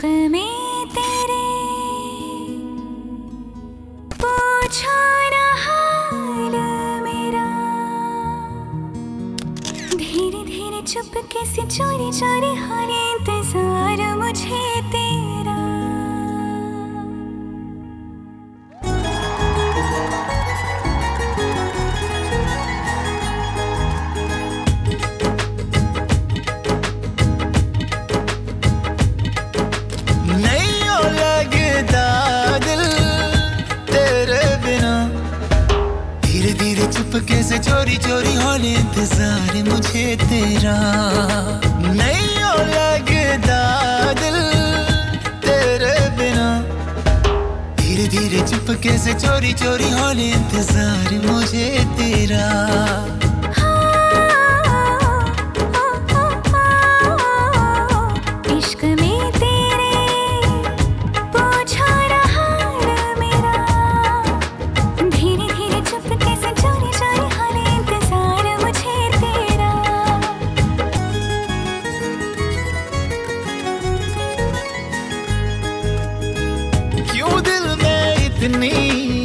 इश्क में तेरे पूछो ना हाल मेरा, धीरे धीरे चुपके से चोरी चोरी हो रहा इंतजार मुझे तेरा। चुपके से चोरी चोरी होने इंतजार मुझे तेरा। नहीं हो लगता दिल तेरे बिना, धीरे धीरे चुपके से चोरी चोरी होने इंतजार मुझे तेरा। इश्क में तेरे पूछो ना हाल मेरा, धीरे धीरे चुपके से चोरी चोरी होने इंतजार मुझे तेरा। क्यों दिल में इतनी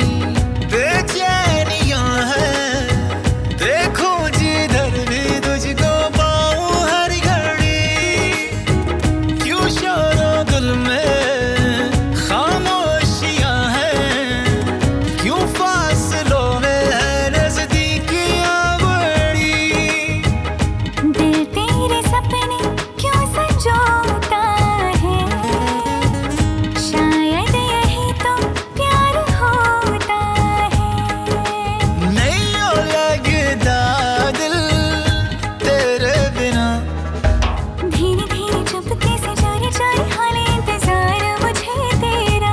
बेचैनियां हैं, देखो जिधर भी तुझको पाऊं हर घड़ी। क्यों शोरो दिल में खामोशियां हैं, क्यों फासलों में है नजदीकियां बड़ी। दिल तेरे सपने क्यों संजोता है, शायद यही तो प्यार होता है। नहीं हो लगता दिल तेरे बिना, धीरे धीरे चुपके से चोरी चोरी होने इंतजार मुझे तेरा।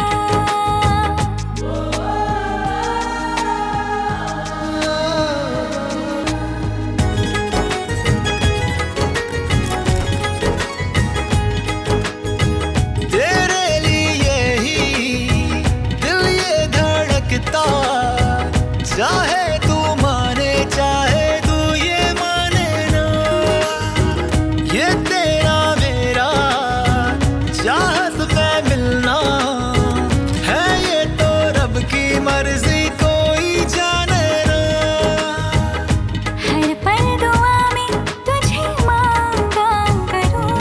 तेरे लिए ही दिल ये धड़कता, चाहे तू माने चाहे तू ये माने ना। ये तेरा मेरा चाहत पे मिलना है, ये तो रब की मर्जी कोई जाने ना। हर पल दुआ में तुझे मांगा करूं,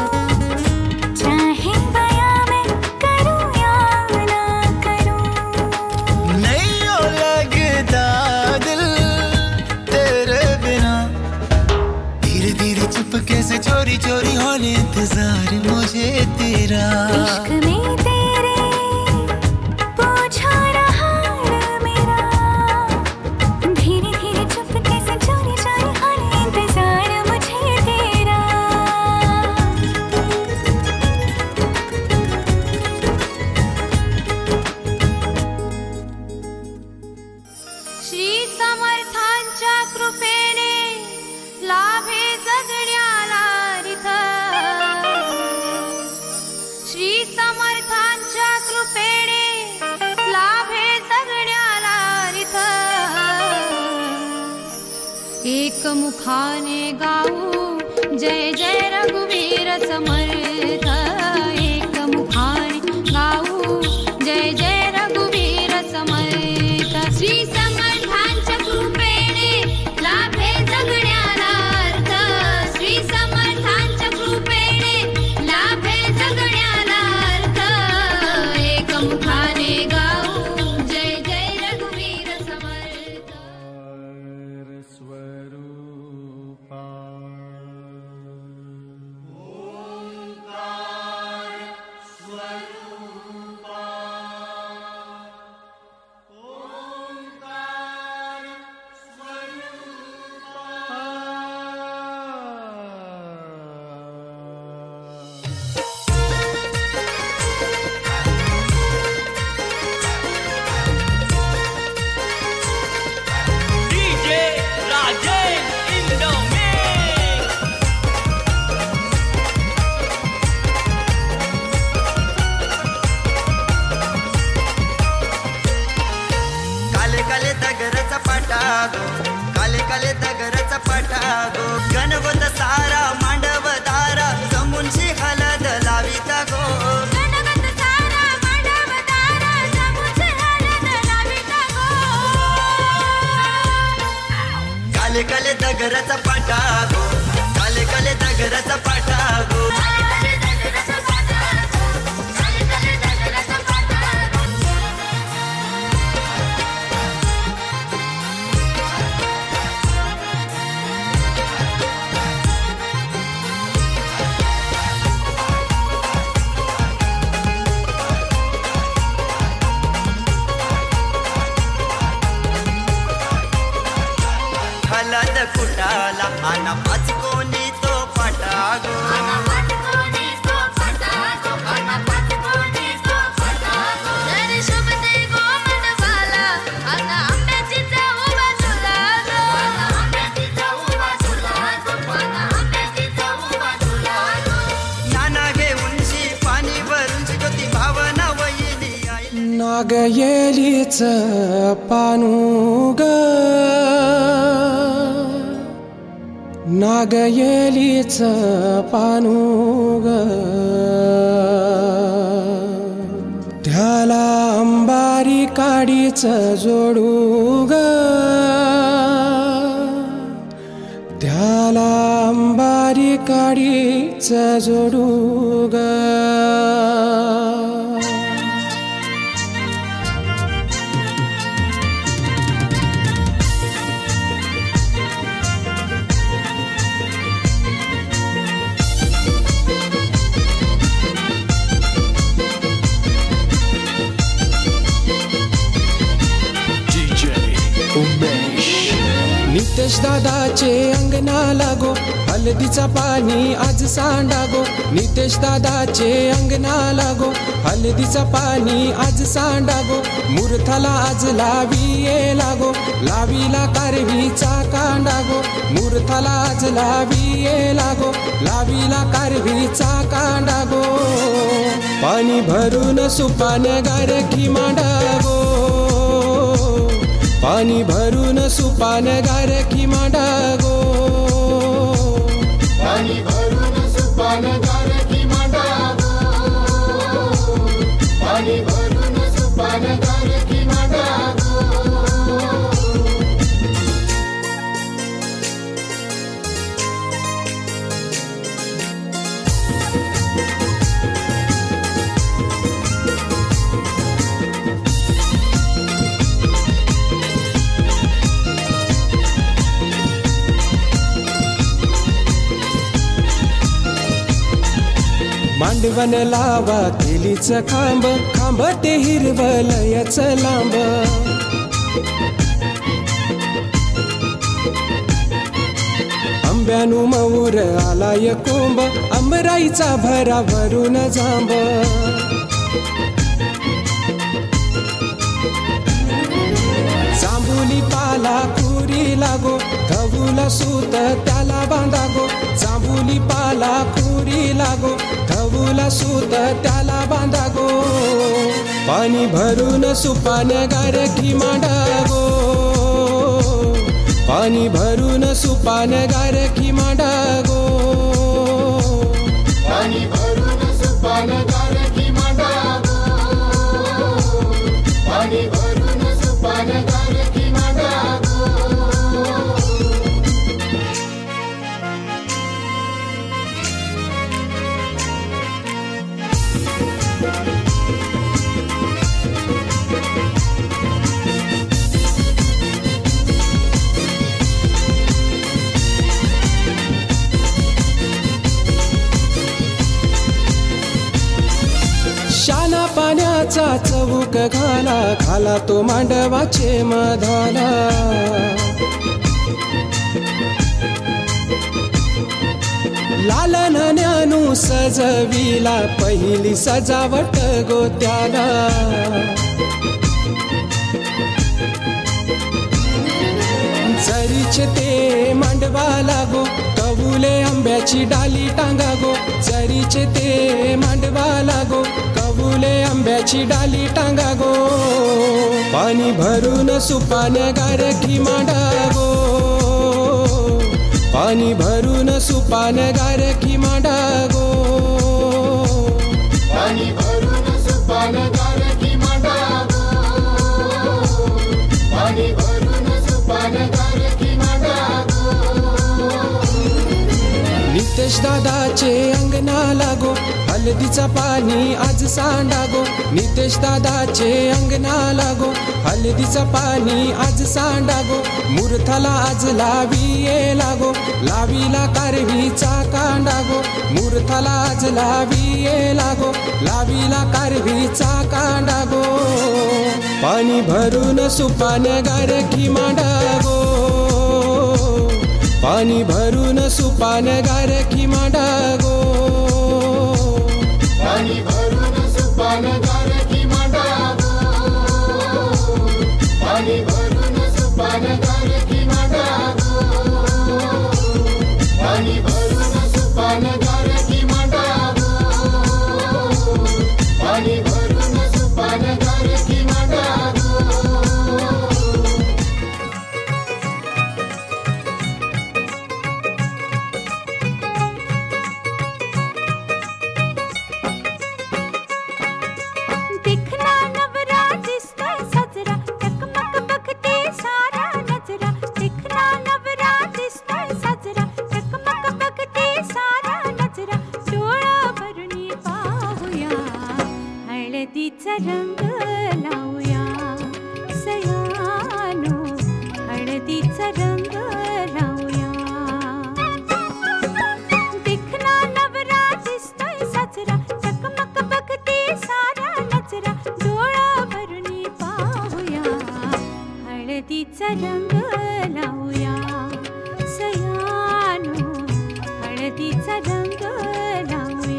चाहे बयां मैं करूं या ना करूं। नहीं हो लगता दिल तेरे बिना, धीरे धीरे चुपके से चोरी चोरी होने इंतजार मुझे तेरा। इश्क में तेरे पूछो ना हाल मेरा, धीरे धीरे चुपके से चोरी चोरी होने इंतजार मुझे तेरा। श्री समर्थांच्या कृपेने लाभे जगण्याला रिथ, श्री समर्थांच्या कृपेने लाभे जगण्याला रिथ। एकमुखाने गाऊ जय जय रघुवीर समर्थ, एकमुखाने गाऊ जय जय रघुवीर समर्थ। श्री समर्थांच्या कृपेने लाभे जगण्याला अर्थ, श्री समर्थांच्या कृपेने लाभे जगण्याला अर्थ। एकमुखाने गाऊ जय जय रघुवीर समर्थ। गणवत सारा मांडव दारा जमुनशी हलद लाविता गो। काले काले दगराचा पाटा गो, काले काले दगराचा पाटा गो. हलद कुटाला आना पाच कोणी तो पाटा गो, नाना घेऊनशी पाणी भरून शिकवती भावना वहिनी आई. नाग येलीच पानुग, नाग येलीच पानुग, त्याला अंबारी काडीच जोडूग, त्याला अंबारी काडीच जोडूग. नितेश दादाचे अंगणा लागो, हळदीचा पाणी आज सांडागो. नितेश दादाचे अंगणा लागो, हळदीचा पाणी आज सांडागो. मूर्ताला आज लावी ये लागो, लावीला कारवीचा कांडागो. मूर्ताला आज लावी ये लागो, लावीला कारवीचा कांडागो. पाणी भरून सुपान गारखी मांडागो, पाणी भरून सुपान गारखी मांडागो. पाणी भरून सुपान गारखी मांडागो, पाणी भरून सुपान गारखी मांडागो. मांडवण लावा तेलीच खांब, खांब ते हिरवलयच लांब. आंब्यानु मऊर आलाय कोंब, आंबराईचा भरा भरून जांब. जांभुली पाला कुरी लागो, धवूला सूत त्याला बांधागो. जांभुली पाला कुरी लागो, धवूला सूत त्याला बांधागो. पाणी भरून सुपान गारखी मांडागो, पाणी भरून सुपान गारखी मांडागो. पाणी भरून सुपान गारखी मांडागो, पाणी भरून सुपान गारखी मांडागो. शाला पाण्याचा चौक घाला, घाला तो मांडवाचे मधाला. लाल नाण्यानु सजविला पहिली सजावट गोत्याला. जरीचे ते मांडवा लागो, कबुले आंब्याची डाली टांगागो. जरीचे ते मांडवा लागो, कबुले आंब्याची डाली टांगागो. पाणी भरून सुपान गारखी मांडागो, पाणी भरून सुपान गारखी मांडागो. पाणी भरून सुपान गारखी मांडागो, पाणी भरून सुपान गारखी मांडागो. नितेश दादाचे अंगणा लागो, हळदीचा पाणी आज सांडागो. नितेश दादाचे अंगणा लागो, हळदीचा पाणी आज सांडागो. मूर्थाला आज लावी ये लागो, लावीला कारवीचा कांडागो. मूर्थाला आज लावी ये लागो, लावीला कारवीचा कांडागो. पाणी भरून सुपान गारखी मांडागो, पाणी भरून सुपान गारखी मांडागो. पाणी भरून सुपान गारखी मांडागो, पाणी भरून सुपान गारखी मांडागो, पाणी भरून सुपान गारखी मांडागो, पाणी भरून सुपान गारखी मांडागो. हळदीचा रंग लावूया सयानो, हळदीचा रंग लावूया. देखना नवरा दिसतोय साजरा, चकमक बघते सारा नजरा. डोळा भरून पाहूया, हळदीचा रंग लावूया सयानो, हळदीचा रंग लावूया.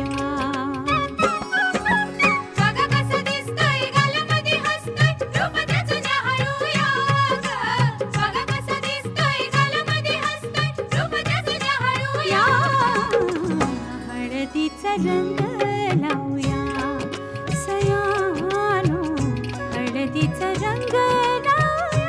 हळदीचा रंग लावूया सयानो, हळदीचा रंग लावूया.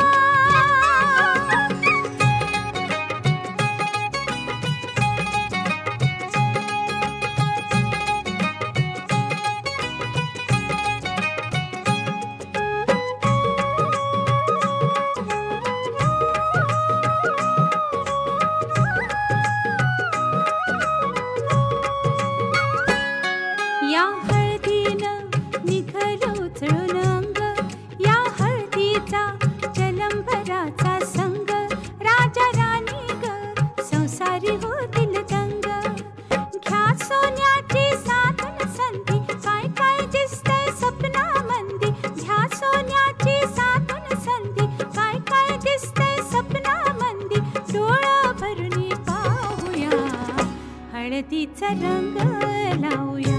या हळदीनं निघलं उचलून अंग, या हळदीचा जलंभराचा संग. राजा राणी ग संसारी होतील दंग. घ्या सोन्याची साधन संधी, काय काय दिसतंय सपनामंदी. घ्या सोन्याची साधन संधी, काय काय दिसतंय सपनामंदी. डोळा भरून पाहूया, हळदीचा रंग लावूया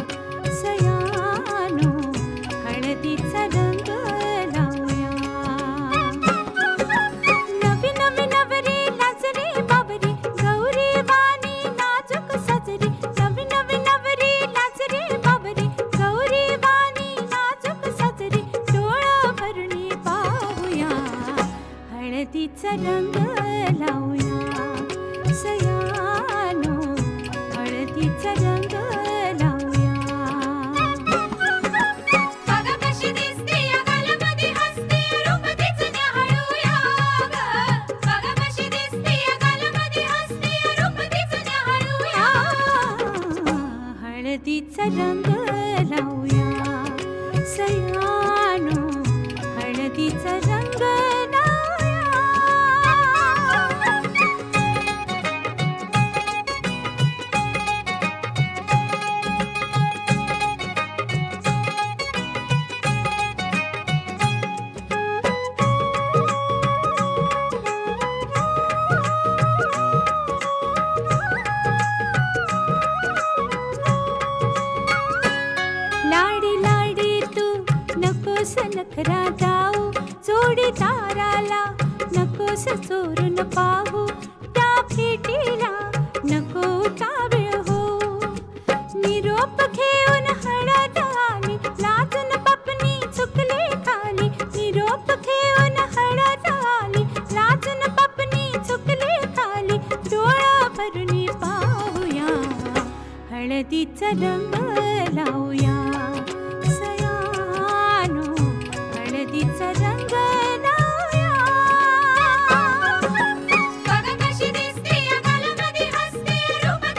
सयानो, हळदीचा रंग लावूया. नवी नवी नवरी लाजरी बाबरी, गौरी वाणी नाजूक सजरी. नवी नवी नवरी लाजरी बाबरी, गौरी वाणी नाजूक सजरी. डोळा भरून पाहूया, हळदीचा रंग लावूया सयानो, हळदीचा रंग लावूया. बघा कशी दिसते या गालामध्ये हसते, रूप तिचं न्याहाळूया ग. बघा कशी दिसते या गालामध्ये हसते, रूप तिचं न्याहाळूया. हळदीचा रंग लावूया सयानो, हळदीचा रंग लावूया. लाडी लाडी तू नकोस नखरा दाऊ, जोडीदाराला नकोस चोरून पाहू. त्या भेटीला नको उतावीळ हो, निरोप घेऊन हळद आली, लाजून पपनी चुकली खाली. निरोप घेऊन हळद आली, लाजून पपनी चुकली खाली. डोळा भरून पाहूया, हळदीचा रंग लावूया सयानो, हळदीचा रंग लावूया. बघा कशी दिसते या गालामध्ये हसते, रूप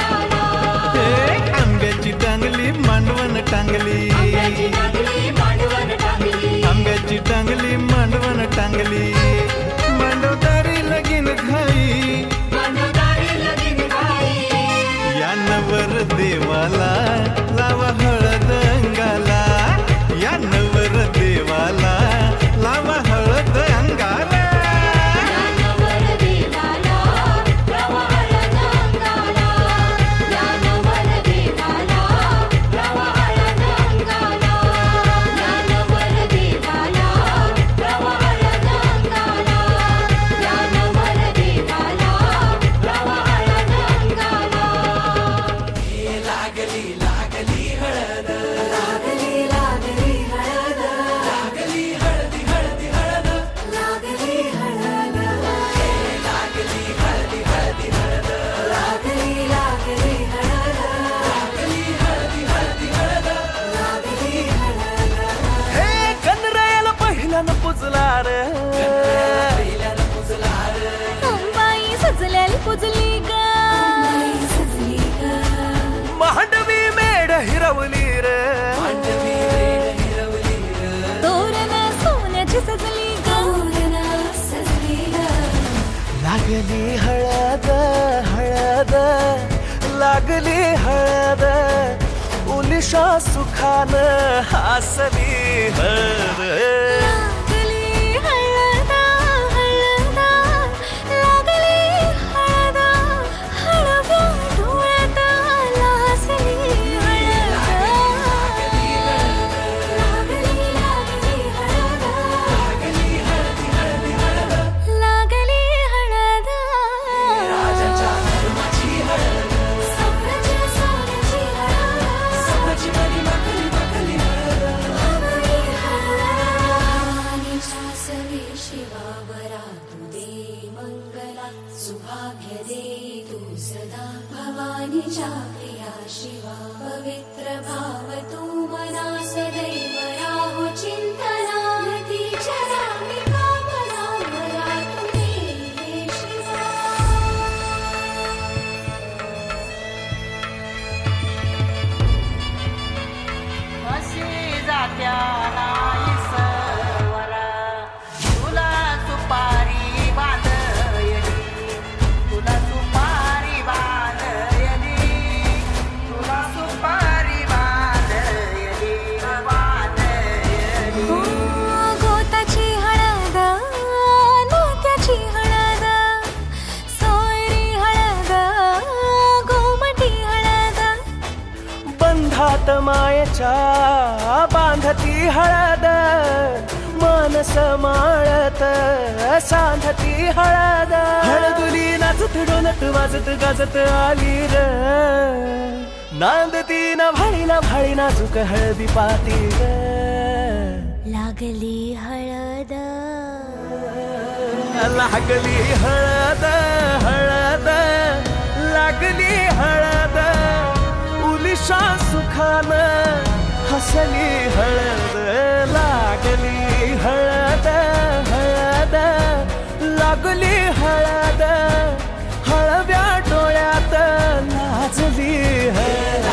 अंगाला आंब्याची टांगली मांडवण टांगली आंब्याची टांगली मांडवण टांगली आंब्याची टांगली मांडवण टांगली मांडवदारी लगीन घाई मांडवदारी लगीन घाई या नवर देवाला लावा हळद अंगाला या नवर देवाला लावा हळद अंगाला या नवर देवाला लावा हळद अंगाला या नवर देवाला लावा हळद अंगाला लागली हळद हळद लागली हळद उलिशा सुखान हसली हळद लागली हळद हळद लागली हळद हळव्या डोळ्यात लाजली हळद लागली हळद लागली हळद राजाच्या धर्माची हळद सोन्याची हळद सोन्याची बरी माखली माखली हळद भवानीच्या सवे शिवावरा तू दे मंगला सुभाग्य दे तू सदा भवानीच्या प्रिया शिवा पवित्र भाव तू मना सदैव राहो चिंतना तीच्या रामी कामना वरा तू दे शिवा अशी जात्या नाही सवर तुला सुपारी बांधयली तुला सुपारी बांधयली तुला सुपारी बांधयली बांधयली गोताची हळद मोत्याची हळद सोयरी हळद गोमटी हळद बंधात मायेच्या बांधती हळद मानस माळत सांधती हळद हळदुली नाचत डोलत वाजत गाजत आली र नांदती ना भाळी नाजूक हळदी पाती ग लागली हळद लागली हळद हळद लागली हळद उलिशा सुखान हसली हळद लागली हळद हळद लागली हळद हळव्या डोळ्यात लाजली हळद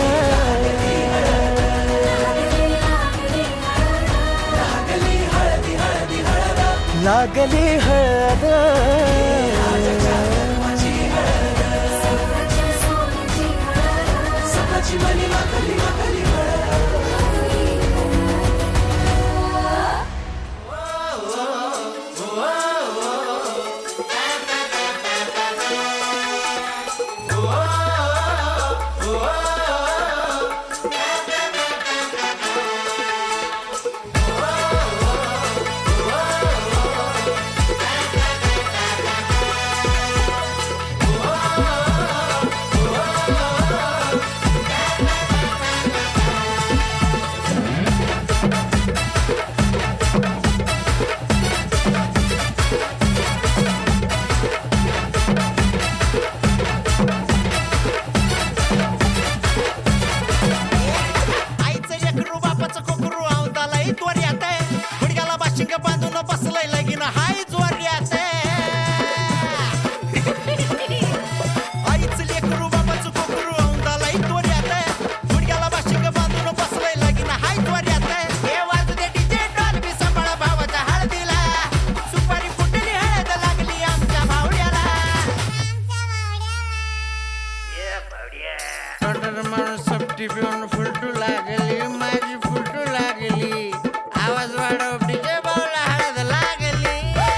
लागली हळद आईचं लेकरू बापाचं कोकरू आवताला त्वऱ्यात गुडघ्याला बाशिंग बांधून बसलंय लगीन हाय जोऱ्यात आईचं लेकरू बापाचं कोकरू आवताला त्वऱ्यात गुडघ्याला बाशिंग बांधून बसलंय लगीन हाय जोऱ्यात हे वाजू दे डीजे डॉल्बी सांभाळा भावाच्या हळदीला सुपारी फुटली हळद लागली आमच्या भावड्याला माणूस सपटी पिऊन फुलटू लागली माझी फुलटू लागली आवाज वाढव डीजे बावला हळद लागली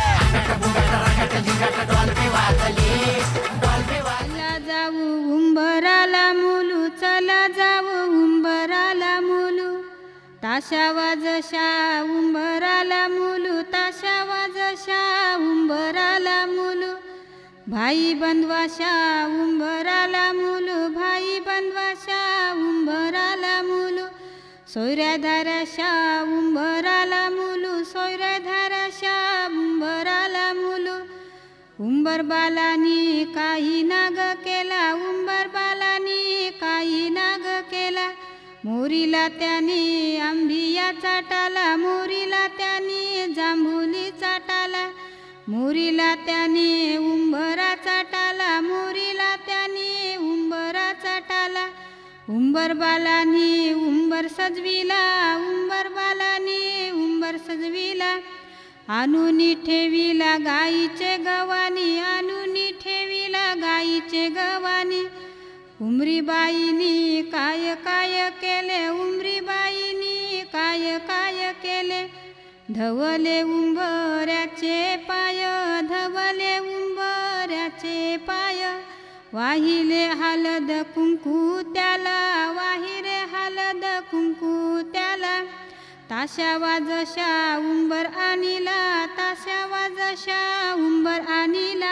चला जाऊ उंबराला मुलू चला जाऊ उंबराला मुलू ताशा वाजशा उंबराला मुलू ताशा वाजशा उंबराला मुलू भाई बंदवाशा उंबराला मुलू भाई बंदवाशा उंबराला मुलू सोयऱ्या धाराशा उंबराला मुलू सोयऱ्या धाराशा उंबराला मुलू उंबर बालानी काही नाग केला उंबर बालानी काही नाग केला मोरीला त्याने आंबिया चाटाला मोरीला त्याने जांभुली चाटाला मोरीला त्याने उंबरा चाटाला मोरीला त्याने उंबरा चाटाला उंबर बालानी उंबर सजविला उंबर बालानी उंबर सजविला आणूनी ठेवीला गाईचे गवानी, आणूनी ठेवीला गाईचे गवानी. उमरीबाईनी काय काय केले, उमरीबाईनी काय काय केले. धवले उंबऱ्याचे पाय, धवले उंबऱ्याचे पाय. वाहिले हलद कुंकू त्याला, वाहिरे हलद कुंकू त्याला. ताशा वाजशा उंबर आणिला, ताशा वाजशा उंबर आणिला.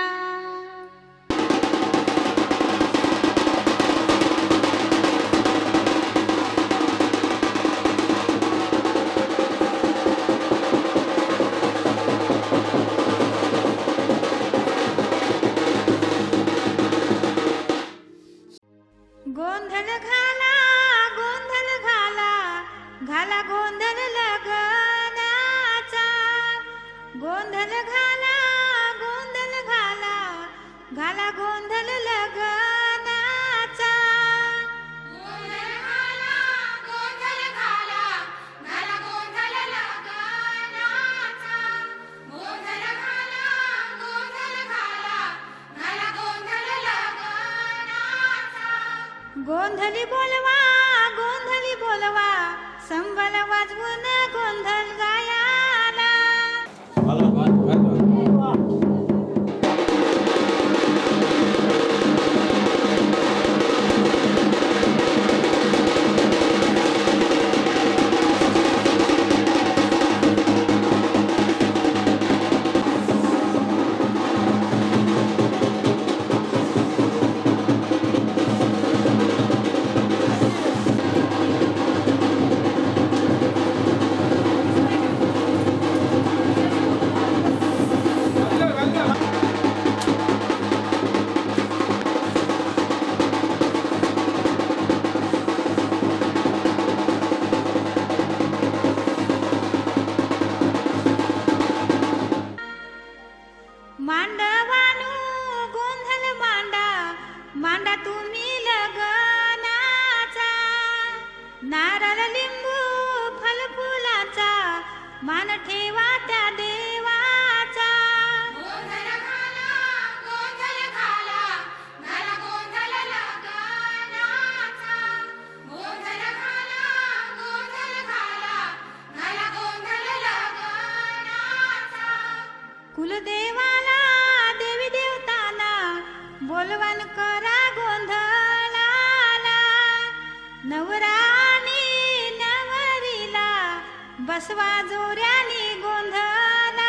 गोंधळ घाला, गोंधळ घाला, घाला गोंधळ लग्नाचा. गोंधळ घाला, गोंधळ घाला, घाला गोंधळ लग्नाचा. गोंधळ घाला, गोंधळ घाला, घाला गोंधळ लग्नाचा. गोंधळ घाला, गोंधळ घाला, घाला गोंधळ लग्नाचा. गोंधळी बोलवा, गोंधळी बोलवा, संबल वाजवून गोंधळ गायाला. मांडवानू गोंधळ मांडा, मांडा तुम्ही लग्नाचा. नारळ लिंबू फलफुलाचा, मान ठेवा त्या देवाचा. गोंधळ घाला, गोंधळ घाला, घाला गोंधळ लग्नाचा. गोंधळ घाला, गोंधळ घाला, घाला गोंधळ लग्नाचा. कुलदेवाला देवी देवताना बोलवण करा गोंधळाला. नवरानी नवरीला बसवा जोऱ्यानी गोंधळाला.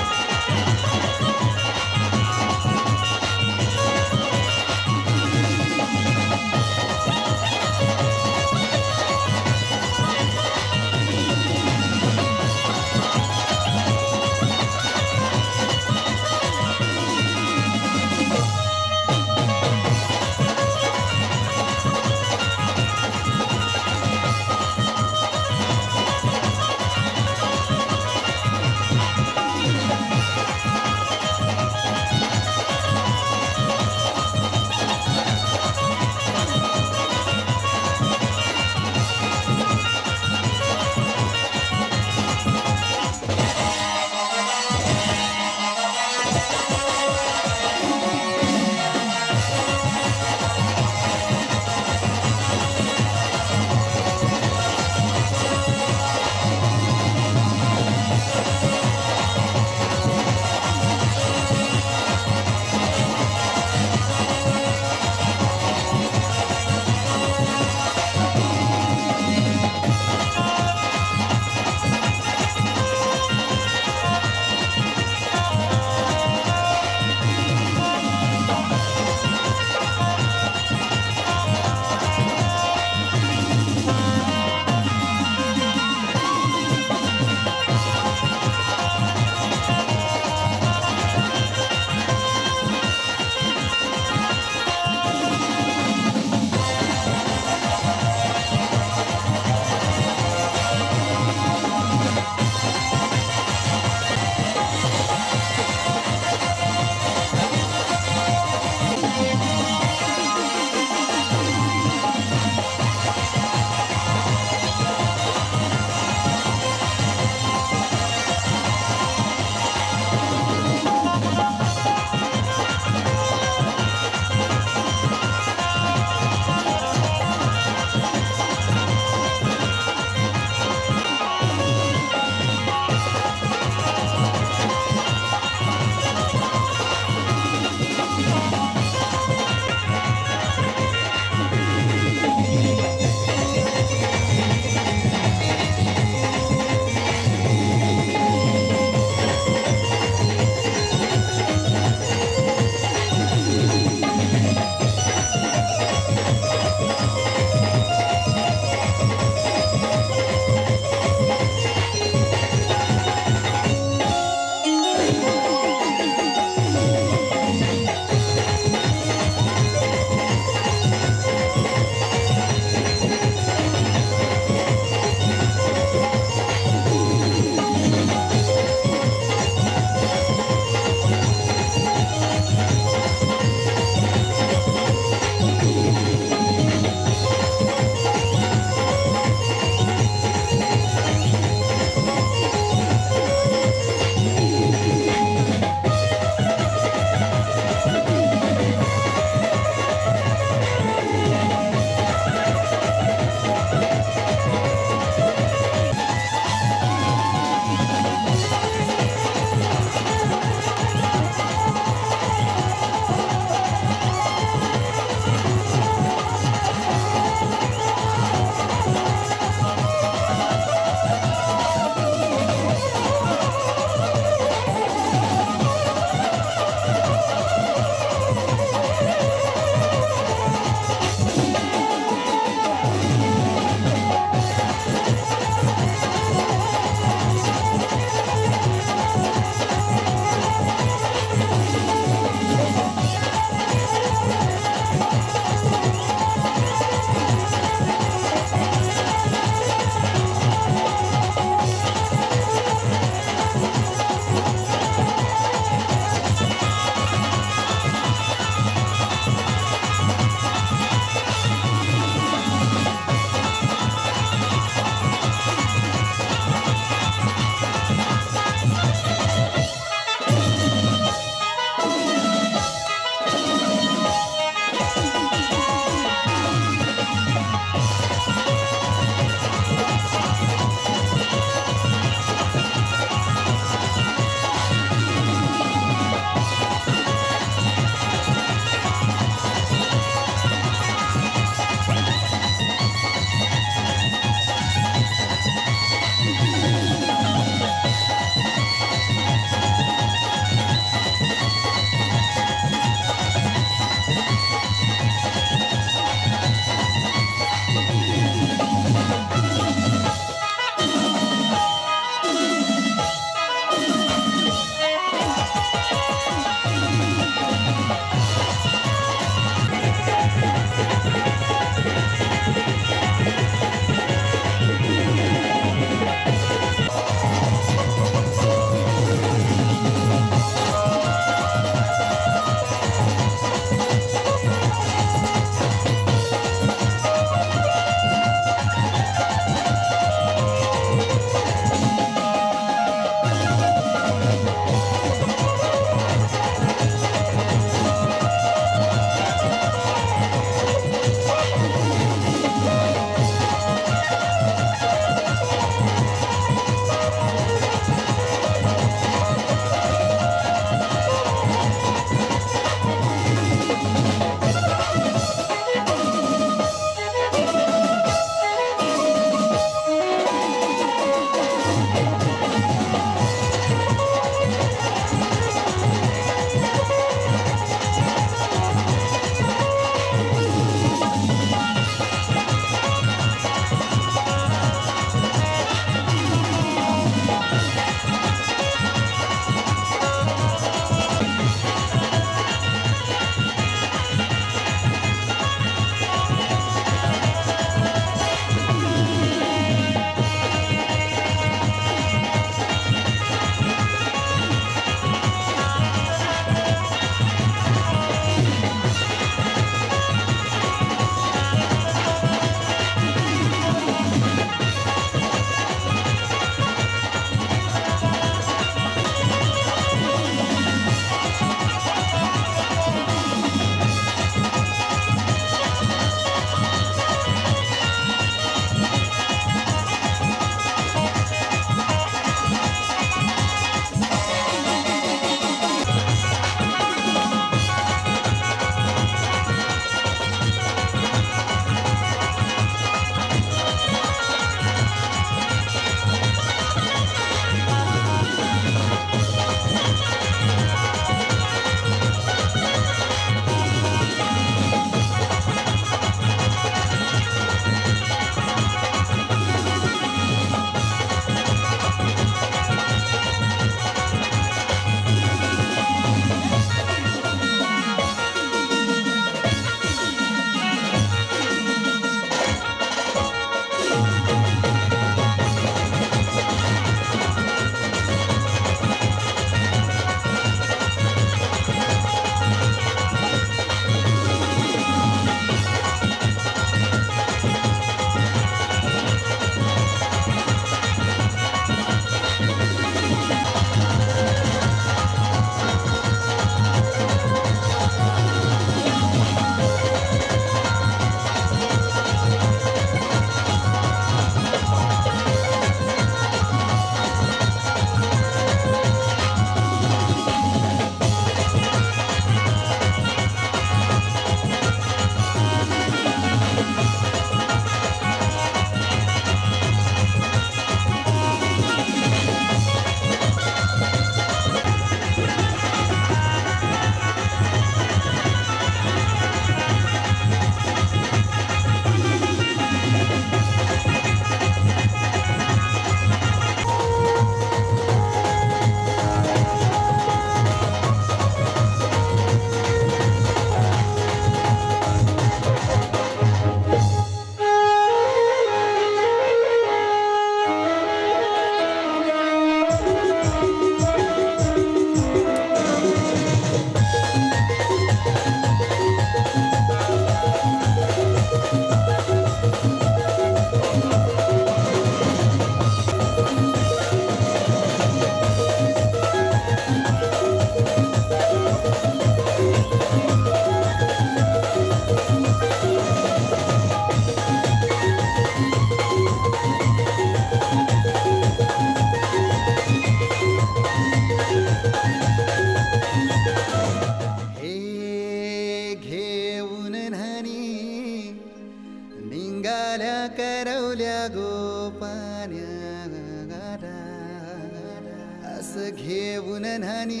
घेऊन न्हाणी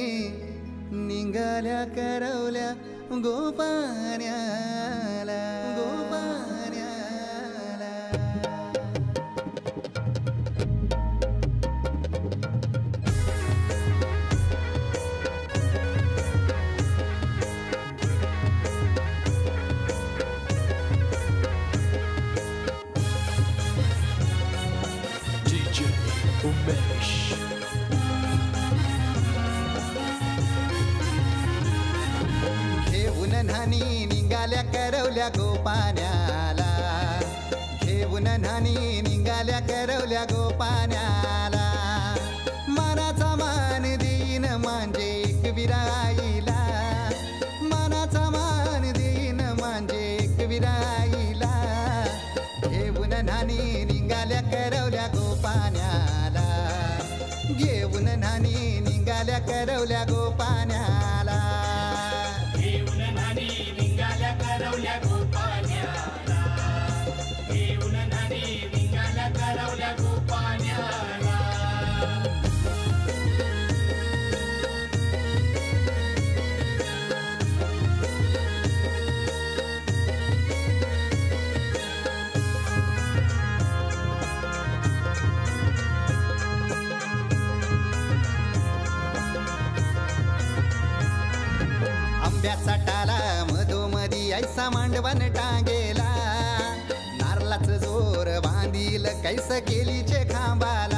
निघाल्या करवल्या गोपाण्याला गोपाण्याला. DJ Umesh. घेऊन न्हाणी निघाल्या करवल्या गोपाण्याला घेऊन न्हाणी निघाल्या करवल्या गोपाण्याला. मानाचा मान दे घेऊन नानी निघाल्या करवल्या गोपाण्याला घेऊन नानी निघाल्या करवल्या गोपाण्याला घेऊन नानी निघाल्या करवल्या गोपाण्याला आंब्याचा टाला मधोमधी ऐसा मांडवण टांगेला नारळाच जोर बांधील कैस केलीचे खांबाला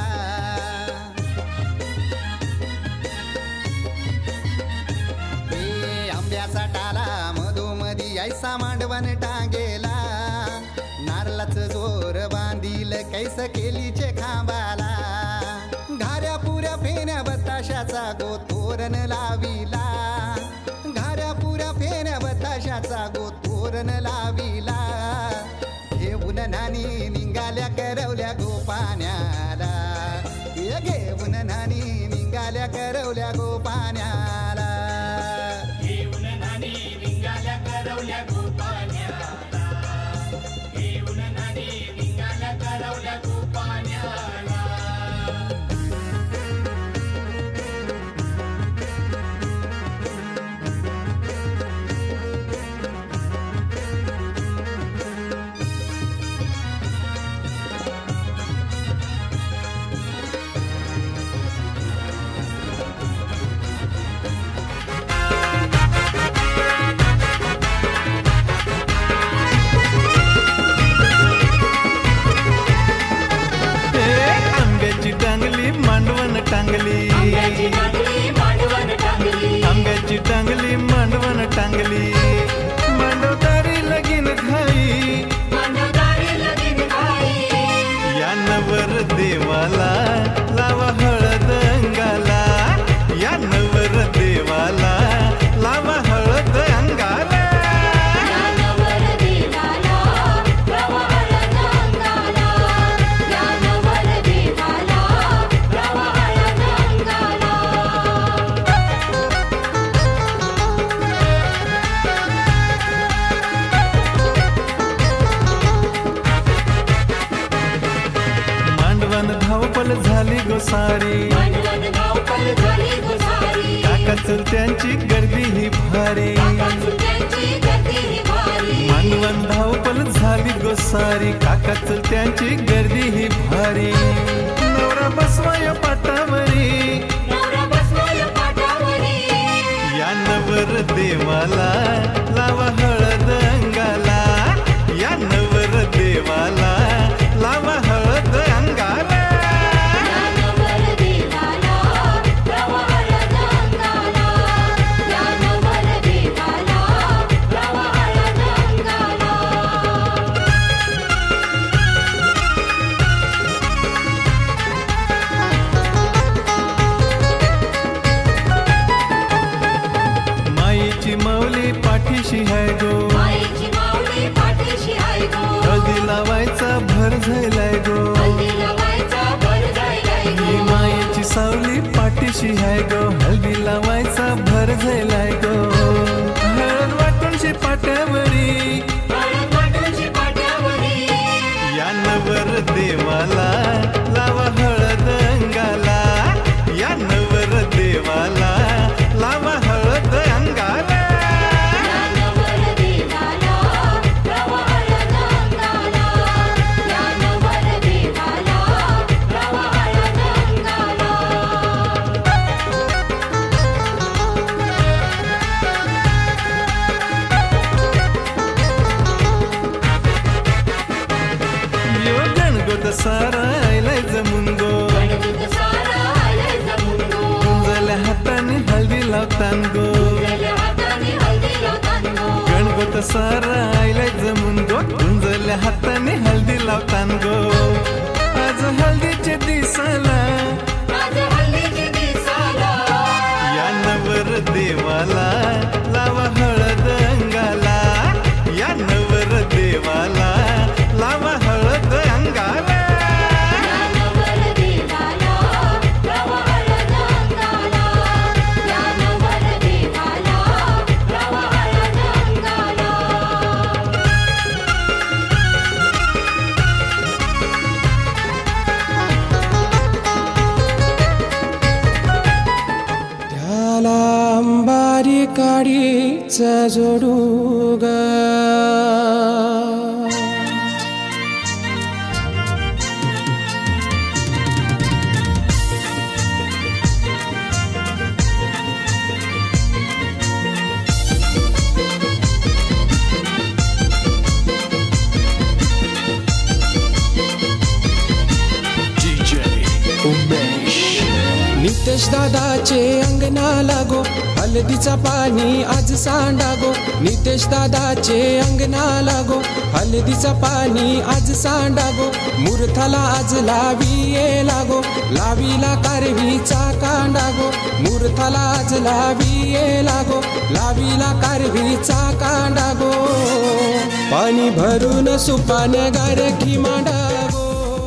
हे आंब्याचा टाला मधोमधी ऐसा मांडवण टांगेला नारळाच जोर बांधील कैस केलीचे खांबाला घाऱ्या पुऱ्या फेण्या बताशाचा गोतोरण लाविला घाऱ्या पुऱ्या फेण्या बताशाचा गोतोरण लाविला घेऊन नानी निघाल्या करवल्या गोपाण्याला घेऊन नानी निघाल्या करवल्या गोपाण्याला घेऊन नानी निघाल्या करवल्या गोपाण्याला घेऊन नानी निघाल्या करवल्या गोपाण्याला आंब्याची टांगली मांडवण टांगली आंब्याची टांगली मांडवण टांगली आंब्याची टांगली मांडवण टांगली मांडवदारी लगीन घाई मांडवदारी लगीन घाई या नवर देवाला लावा हळद अंगाला या नवर देवाला लावा हळद अंगाला या नवर देवाला लावा हळद अंगाला या नवर देवाला लावा हळद अंगाला मांडवण धावपल झाली गोसारी मांडवण धावपल झाली गोसारी काका चुलत्यांची गर्दी ही भारी काचुक्यांची गर्दी ही भारी मांडवण धावपल झाली गोसारी काका चुलत्यांची गर्दी ही भारी नवरा बसवाय पाटावरी नवरा बसलाय पाटावरी या नवर देवाला लावा हळद अंगाला या नवर देवाला लावा हळद अंगाला या नवर देवाला लावा हळद अंगाला या नवर देवाला लावा हळद अंगाला माईची मौली पाठीशी आहे गो माईची माऊली पाठीशी आहे गो हळदी लावायचा भर झालाय गो हल्दी लावायचा भर जायलाय ही गो माईची सावली पाठीशी आहे गो हळदी लावायचा भर झालाय गो हळद वाटूनशी पाट्यावरी हळद वाटूनची पाट्यावरी या नवर देवाला लावा हळद अंगाला या नवर देवाला लावा हळद अंगाला या नवर देवाला लावा हळद अंगाला या नवर देवाला लावा हळद अंगाला यो गणगोत सारा आयलाय जमून गो गणगोत सारा आलाय जमून गो गुंजल्या हाताने हळदी लावतान गो गुंजल्या हाताने हळदी लावतान गो गणगोत सारा आयलाय जमून गो गुंजल्या हाताने हळदी लावतान गो आज हळदीचे दिसाला आज हळदीची दिसाला या नवर देवाला लावा हळद अंगाला या नवर देवाला लावा हळद अंगाला या नवर देवाला लावा हळद काडीचा जोडू ग नितेश दादाचे अंगणा लागो हळदीचा पाणी आज सांडागो नितेश दादाचे अंगणा लागो हळदीचा पाणी आज सांडागो मूर्थाला आज लावी ये लागो लावीला कारवीचा कांडागो मूर्थाला आज लावी ये लागो लावीला कारवीचा कांडागो पाणी भरून सुपान गारखी मांडागो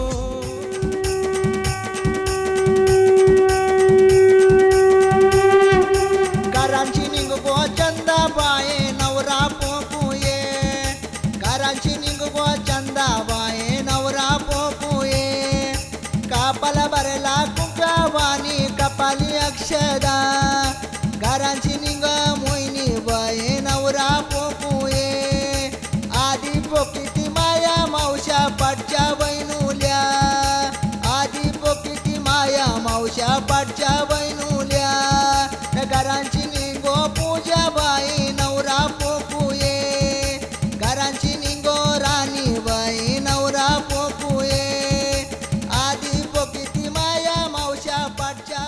कपाली अक्षदा घरांची निंग मोहिनी बाये नवरा पोपुये आधी पोकिती माया मावशा पाटच्या बैनुल्या आधी पोकिती माया मावशा पाटच्या बैनुल्या घरांची निंगो पूजा बाई नवरा पोपुये घरांची निंगो राणी बाई नवरा पोपुये आधी पोकिती माया मावशा पाटच्या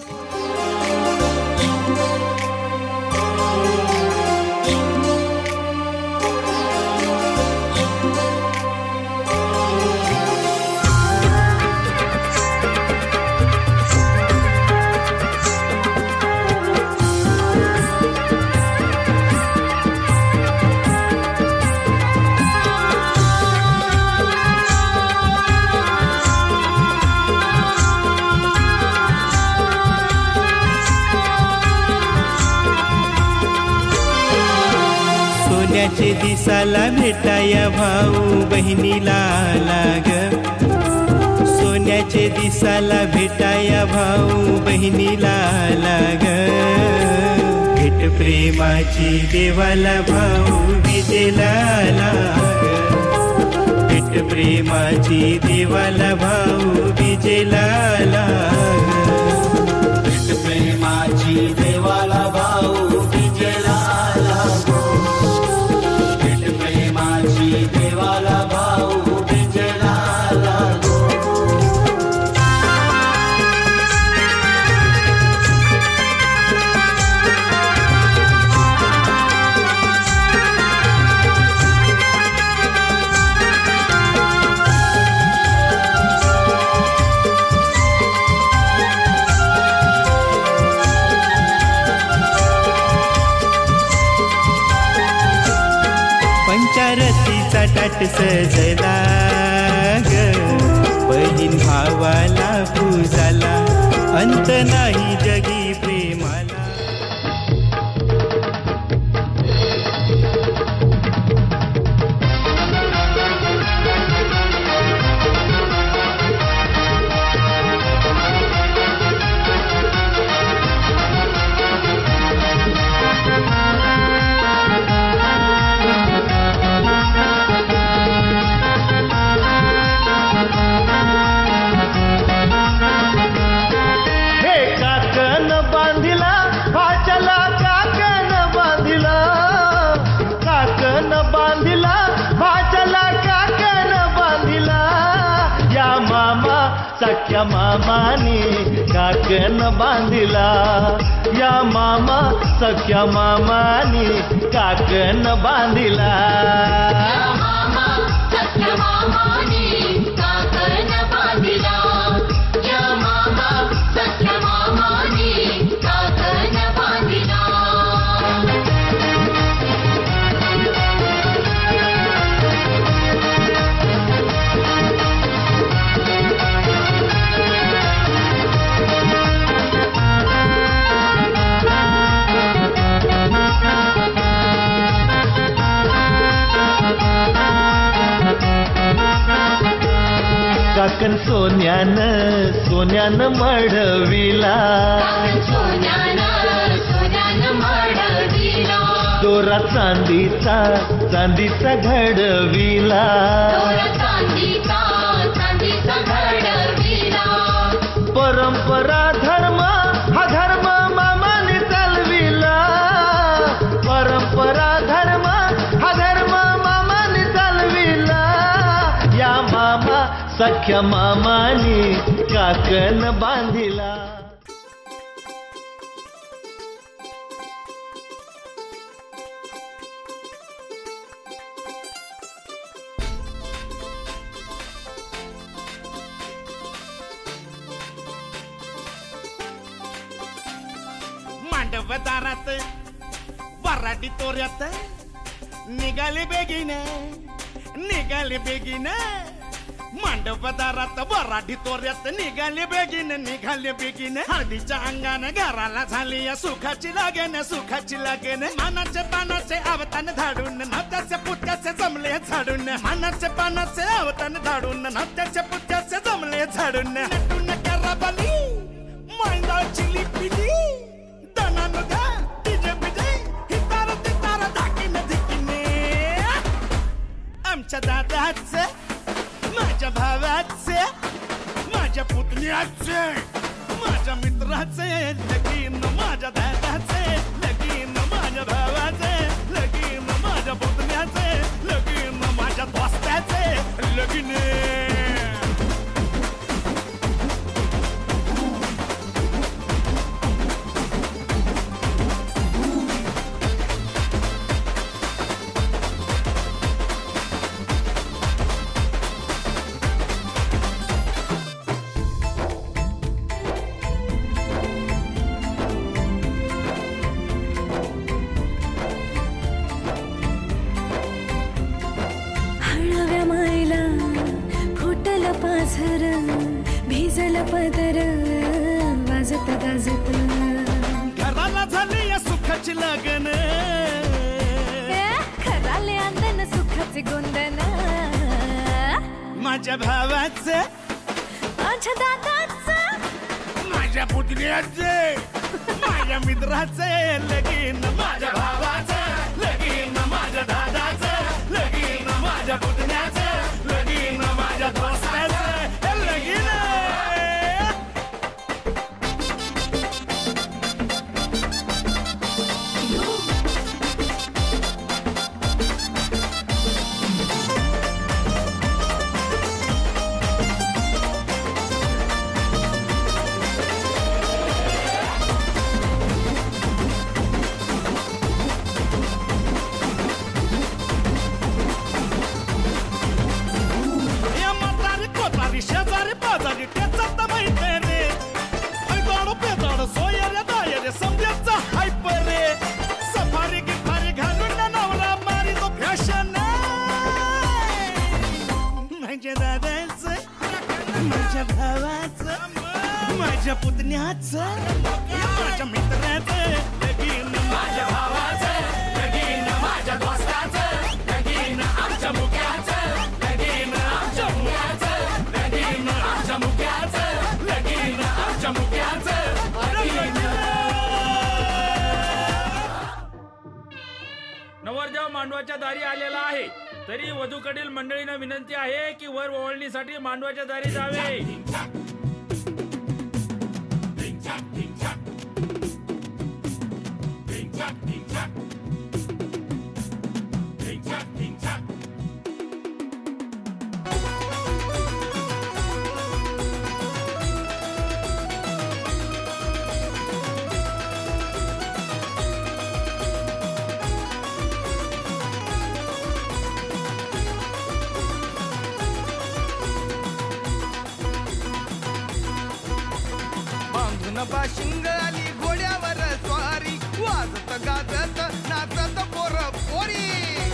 सोन्याचे दिसाला भेटाया भाऊ बहिणीला लाग सोन्याचे दिसाला भेटाया भाऊ बहिणीला लाग भेट प्रेमाची देवाला भाऊ विजेला लाग भेट प्रेमाची देवाला भाऊ विजेला लाग भेट प्रेमाची देवाला भाऊ विजेला देवाला भाऊ बिजला लागो पंचारतीचा ताट सजला ग बहीण भावाला पूजाला अंत नाही जगी प्रेमाला सख्या मामानी काकन बांधिला या मामा सख्या मामानी काकन बांधिला मामा सख्या मामानी काकन बांधिला या मामा सख्या मामानी काकन बांधिला काकन सोन्यानं मढविला सोन्यानं मढविला दोरा चांदीचा चांदीचा घडविला दोरा चांदीचा चांदीचा घडविला परंपरा धर्म हा धर्म मामाने चालविला परंपरा धर्म हा धर्म मामाने चालविला या मामा सख्या मामाने काकण बांधिला मांडवदारात वराडी तोऱ्यात निघाले बेगीन मांडवदारात वराडी तोऱ्यात निघाले बेगीन हळदीच्या अंगाने घराला झाली या सुखाची लागेन मानाचे पानाचे आवतान धाडून नात्याचे पुत्याचे जमले झाडून मानाचे पानाचे आवतान धाडून नात्याचे पुत्याचे जमले झाडून नटून कराबाली मैंदाची लिपिली आमच्या दादाचे माझ्या भावाचे माझ्या पुतण्याचे माझ्या मित्राचे लगीन माझ्या दादाचे लगीन माझ्या भावाचे लगीन माझ्या पुतण्याचे लगीन माझ्या दोस्ताचे लगीन भिजल पदर वाजत गाजत घराला झाली या सुखाची लगन खराले अंदन सुखाचे गोंदन माझ्या भावाचं माझ्या दादाचं माझ्या पुतण्याचे माझ्या मित्राचे लगीन माझ्या भावाचं लगीन माझ्या दादाचं लगीन माझ्या पुतण्याचं लगीन माझ्या दोस्ताचं लगीन शेजारी पाजारी त्याचा माहिती रे ऐदाडो पेदाडो सोयरे दायरे समजायचा हायपर रे सफारी गिफारी घालून नवरा मारी तो फॅशन माझ्या दादाचं माझ्या भावाचं माझ्या पुतण्याचं माझ्या मित्राचं लगीन माझ्या भावाचं लगीन माझ्या दोस्ताचं लगीन आमच्या मुक्याचं लगीन आमच्या मुक्याचं नवरदेव मांडवाच्या दारी आलेला आहे तरी वधूकडील मंडळींना विनंती आहे की वर ओवाळणीसाठी मांडवाच्या दारी जावे शिंग आली घोड्यावर स्वारी वाजत गाजत नाचत पोर पोरी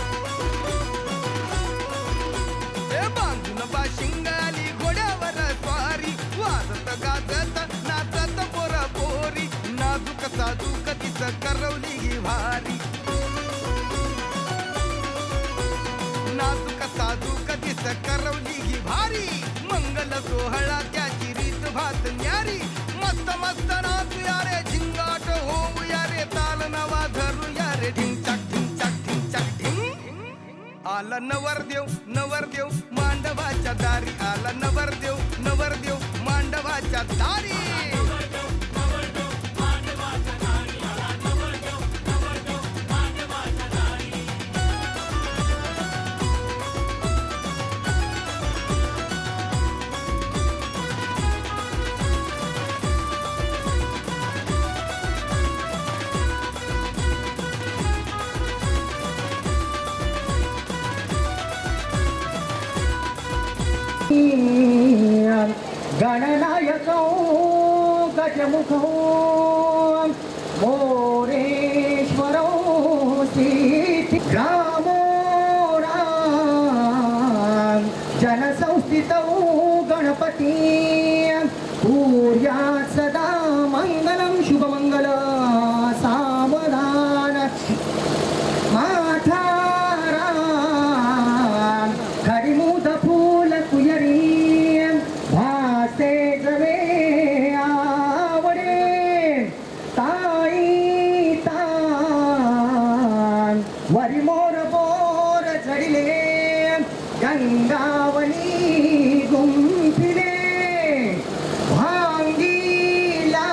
बांधून बाशिंग आली घोड्यावर स्वारी वाजत गाजत नाचत पोर पोरी नाजूक साजूक तिच करवली ही भारी नाजूक साजूक तिच करवली ही भारी मंगल सोहळा त्याची रीत भात न्यारी मस्त मस्त नाचूया रे झिंगाट होऊया रे ताल नवा धरूया रे ढिंचाक ढिंचाक आला नवरदेव नवरदेव मांडवाच्या दारी आला नवरदेव नवरदेव मांडवाच्या दारी गणनायकौ गजमुखौ मोरेश्वरौ स्थिति रामो राम जनसंस्थितौ गणपति पूर्यात् सदा मङ्गलं शुभमङ्गल सावधान माथा राम खडिमूद फूल कुयरी भासे जवे आवडे ताई तान वरी मोर बोर चढले गंगावली गुंफिले भांगीला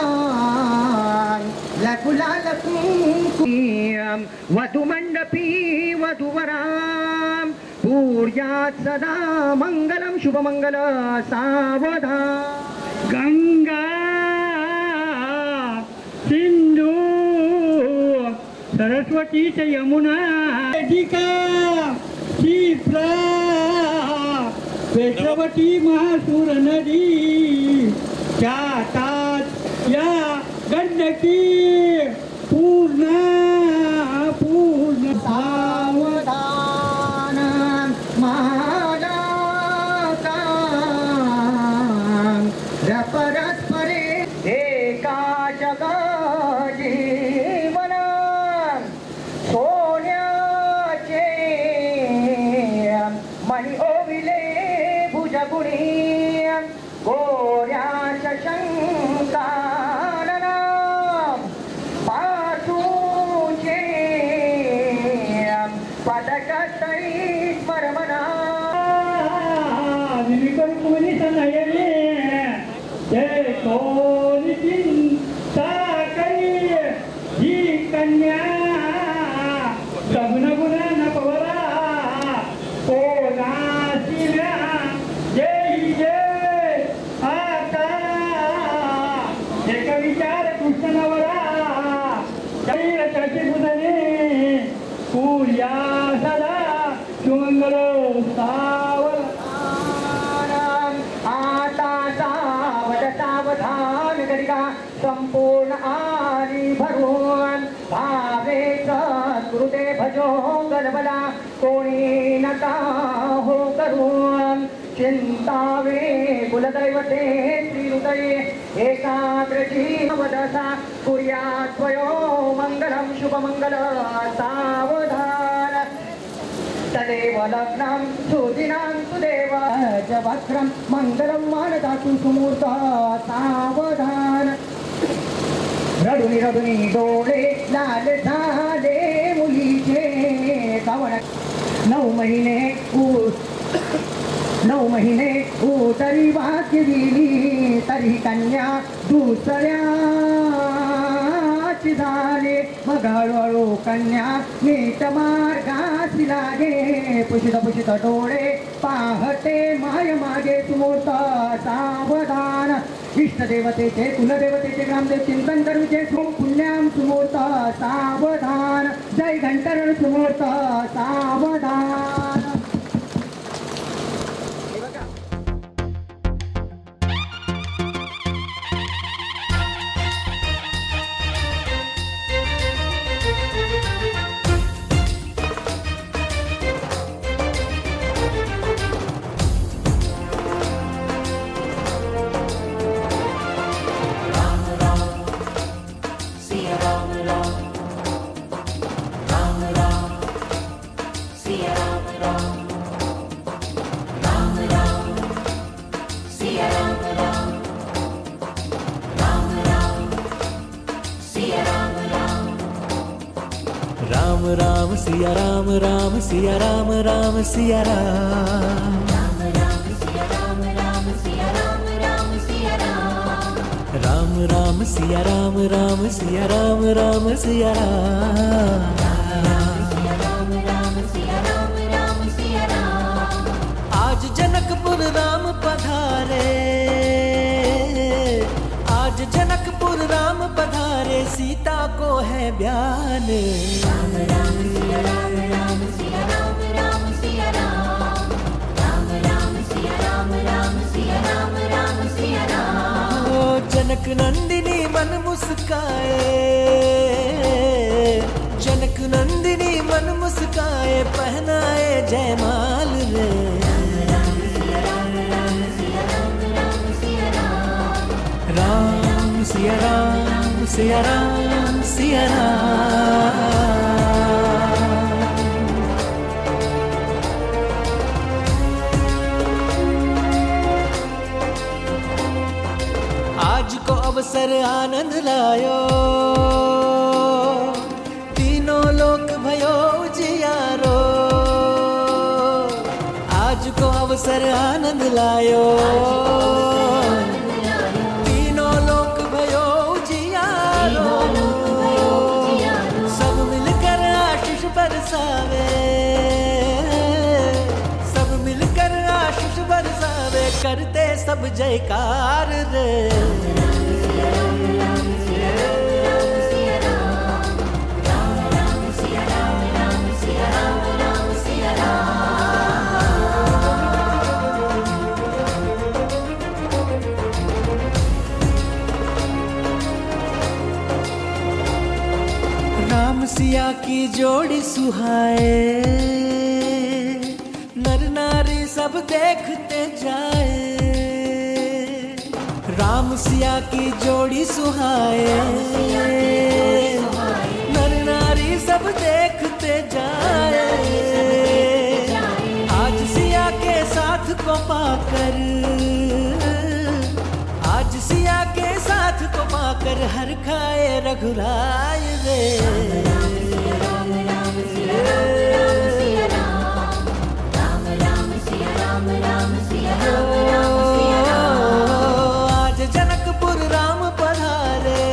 लकुलाल कुंकुम वधुमंडपी वधुवराम पूर्यात् सदा मंगलम शुभमंगल सावधान गंगा सिंधू सरस्वती च यमुना वेदिका क्षिप्रा वेदवती महासूर नदी जातात या गंडकी पूर्णा पूर्ण सावधान परस्परे एका जग जीवन सोन्याचे मणी ओविले भुजगुणी गोऱ्याच्या शंकानन पासूचे पदकतई स्मरमना विविकल कुमनी सनयले जय कोलिन साकरी ही कन्या सगुण गुण नपवरा ओ नासिल्या जय जय आता एक विचार कृष्णनवरा शरीर चर्चे बुधने पूर्या सदा सुमंगल सावधान आता सावधान करिका संपूर्ण आली भरून भावे सद्गुरुते भजो गलबला कोणी नका हो करून चिंतावे कुलदैवते श्रीहृदये एकाग्रजी वदसा कुर्यात् स्वयो मंगलम शुभमंगल सावधान तदेव लग्नं सुदिनां सुदेव जवक्रम मंगलम मानदातु सुमूर्त सावधान रडुनी रडुनी डोळे लाल झाले मुलीचे गावण 9 महिने उतरी वाक्य दिली तरी कन्या दुसऱ्याची झाले मग हळूहळू कन्या नीट मार्गासी लागे पुशित पुशित डोळे पाहते माय मागे सुमूर्त सावधान इष्टदेवतेचे कुलदेवतेचे ग्रामदेव चिंतन करूचे पुण्याम सुमूर्त सावधान जय घंटरण सुमूर्त सावधान Ram Ram, Siya Ram Ram Siya Ram Ram Siya Ram Ram Siya Ram Ram Ram Siya Ram Ram Siya Ram Ram Siya Ram. आज जनकपुर राम पधारे, आज जनकपुर राम पधारे, सीता को है बयान। ओ जनक नंदिनी मन मुस्काए, जनक नंदिनी मन मुस्काए, पहनाए जयमाल रे। राम सिया राम सिया राम सिया राम। आज को अवसर आनंद लायो, तीनों लोक भयो उजियारो। आज को अवसर आनंद लायो, तीनों लोक भयो उजियारो। सब मिलकर आशीष बरसावे, सब मिलकर आशीष बरसावे, करते सब जयकार रे। राम सिया की जोड़ी सुहाए, नर नारी सब देखते जाए। राम सिया की जोड़ी सुहाए, नर नारी सब देखते जाए। आज सिया के साथ को पाकर, आज सिया के साथ को पाकर, हर खाए रघुराय रे। आज जनकपुर राम पधारे,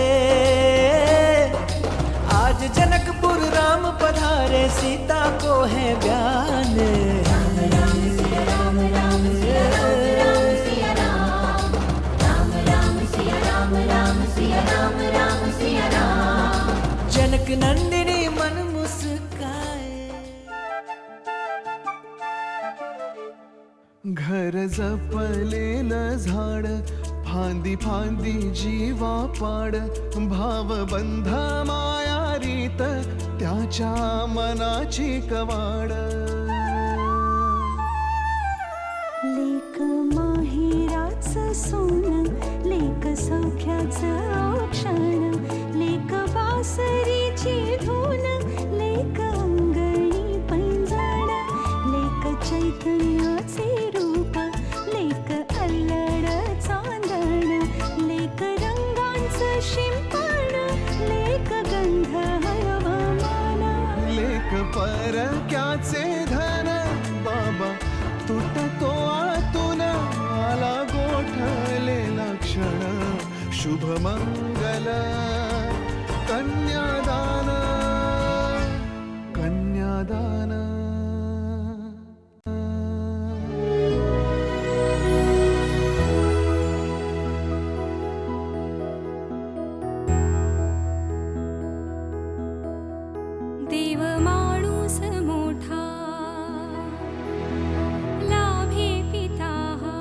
आज जनकपुर राम पधारे, सीता को है बयान। जनक नंदिनी मन मुस्काए। घर जपलेलं झाड, फांदी फांदी जीवा पाड, भावबंध माया रीत, त्याच्या मनाची कवाड। लेक माहेराचं सोनं, लेक सौख्याचं औक्षण, लेक बासरीची धून, लेक अंगणी पैंजण, लेक चैतन्याचे रूप, लेक अल्लड चांदण, लेक रंगांचं शिंपण, लेक गंध हवामान, लेक परक्याचे धन, बाबा तुटतो आतून, आला गोठलेला क्षण, शुभ मंगल कन्यादान, कन्यादान। देव माणूस मोठा, लाभे पिता हा।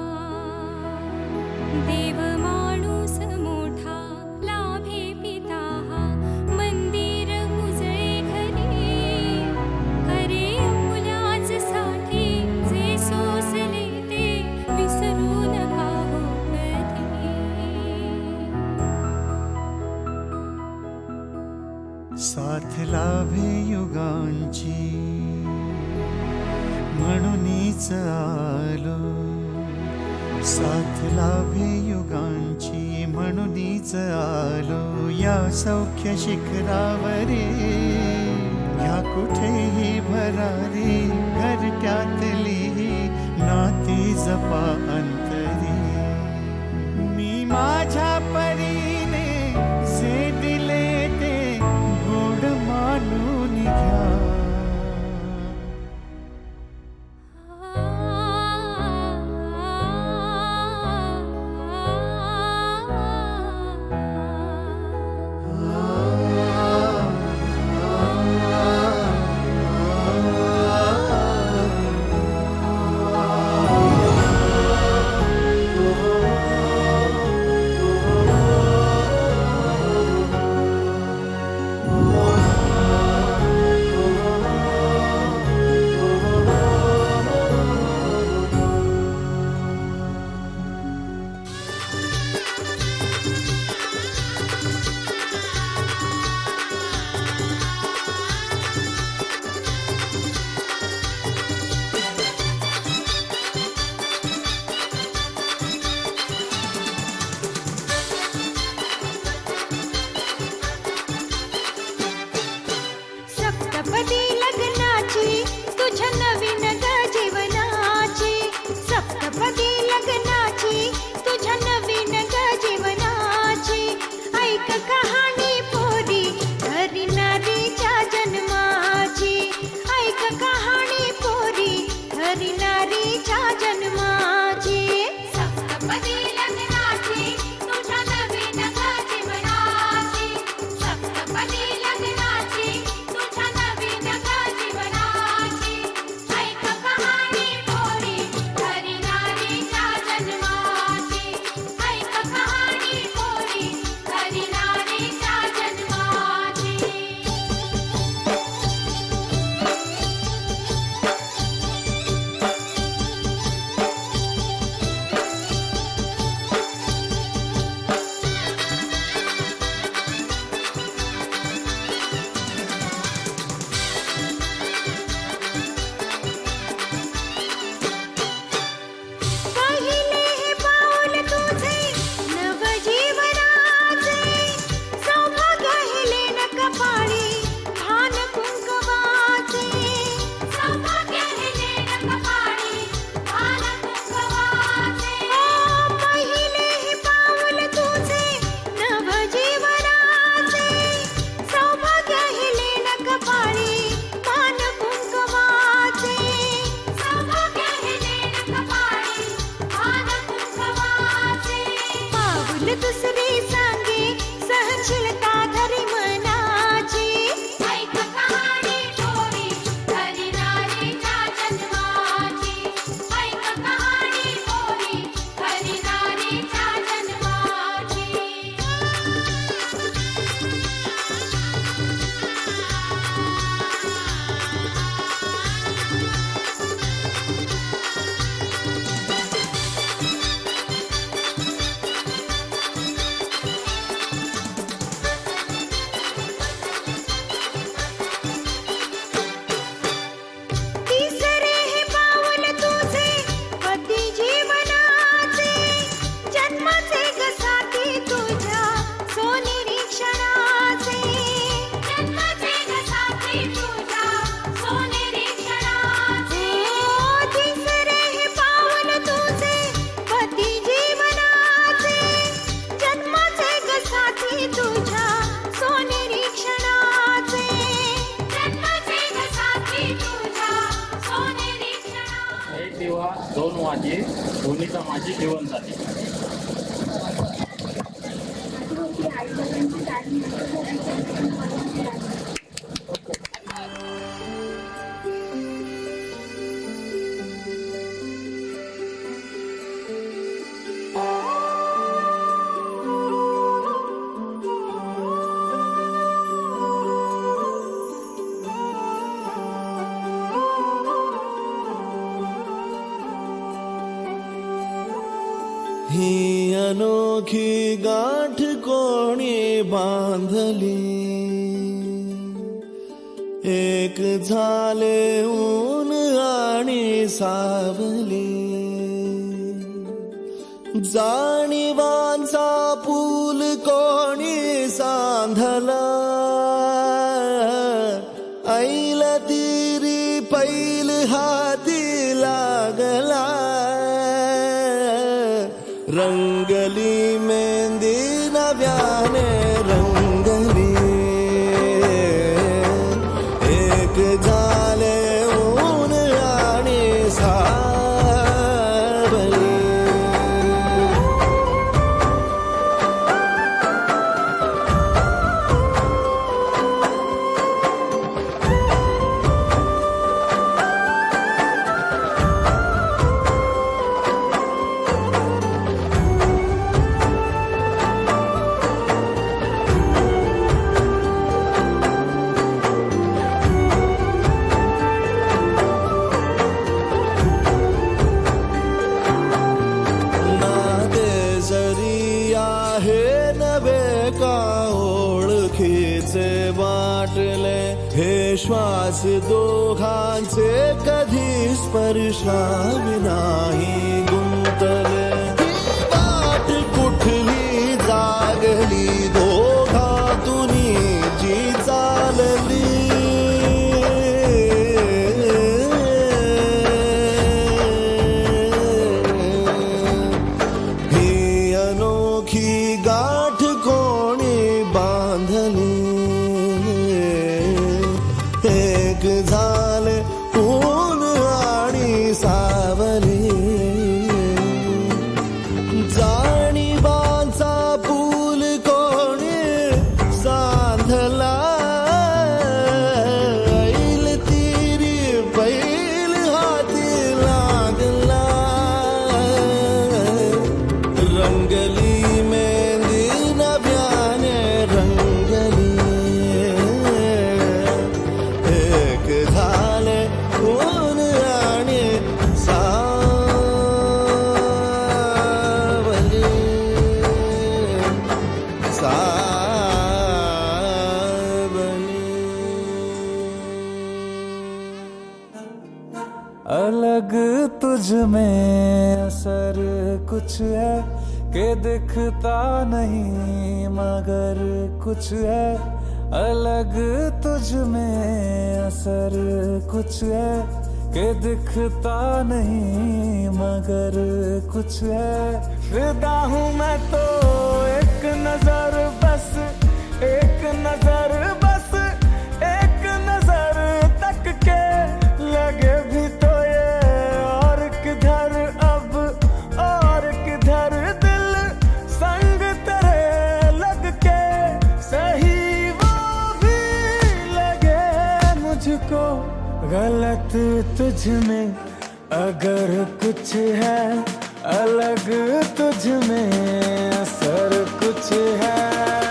देव माणूस मोठा, लाभे पिता हा। मंदिर उजळे घरी, करे मुलाच साठी, जे सोसले ते विसरू नका हो कधी। साथ लाभे युगांची, म्हणूनच आलो। साथ लाभे युगांची, म्हणूनच आलो। या सौख्य शिखरावरी घ्या कुठेही भरारी घरट्यातली नाती जपा अंतरी मी माझ्या परीने जे दिले ते गोड मानून घ्या सप्तपदी लग्नाची तुझ्या नवीन ग जीवनाची सप्तपदी लग्नाची तुझ्या नवीन ग जीवनाची ऐक कहाणी पोरी हरी नारीच्या जन्माची ऐक कहाणी पोरी हरी नारीच्या जन्माची सप्तपदी लग्नाची तुझ्या नवीन ग जीवनाची सप्तपदी लग्नाची तुझ्या नवीन ग जीवनाची ऐक कहाणी पोरी हरी नारीच्या जन्माची ऐक कहाणी पोरी हरी नारीच्या जन्माची पहिले हे पाऊल तुझे नवजीवनाचे सौभाग्य हेले न कपाळी भान कुंकवाचे सौभाग्य हेले न कपाळी भान कुंकवाचे पहिले हे पाऊल तुझे नवजीवनाचे सौभाग्य हेले न कपाळी भान कुंकवाचे सौभाग्य हेले न कपाळी भान कुंकवाचे पाऊल दुसरे सांगे सहनशीलता धरी मनाची ऐक कहाणी पोरी हरी नारीच्या जन्माची ऐक कहाणी पोरी हरी नारीच्या जन्माची तिसरे हे पाऊल तुझे पती जीवनाचे जन्माचे ग साथी तुझ्या सोनेरी क्षणाचे जन्माचे ग साथी तुझ्या सोनेरी क्षणाचे तिसरे हे पाऊल तुझे पती जीवनाचे जन्माचे ग साथी तुझ्या सोनेरी क्षणाचे जन्माचे ग साथी तुझ्या सोनेरी क्षणाचे एक दिवा दोन वाजे दोन्हीचा माझी जीवन झाली ही अनोखी गाठ कोणी बांधली एक झाले ऊन आणि सावली जाणीवांचा पूल कोणी सांधला ऐ बैल हाती लागला रंगली मेहंदी नव्याने रंगली एक झाले ऊन आणि सावली हे श्वास दोघांचे कधी स्पर्शावी नाही गुंतले वाट कुठली जागली दोघातून जी चालली ही अनोखी गाठ कोणी बांधली एक झाले ऊन आणि सावली जाणीवांचा पूल कोणी सांधला ऐल तिरी बैल हाती लागला रंगली मेहंदी नव्याने रंगली झाले ऊन आणि सावली अलग तुझ में असर कुछ है के दिखता नहीं मगर कुछ है अलग तुझ में असर कुछ है के दिखता नहीं मगर कुछ है फिदा हूँ मैं तो एक नजर बस एक नजर बस एक नजर तक के लगे भी तो ये और किधर अब और किधर दिल संग तेरे लग के सही मुझको गलत तुझ में अगर कुछ है अलग तुझ में असर कुछ है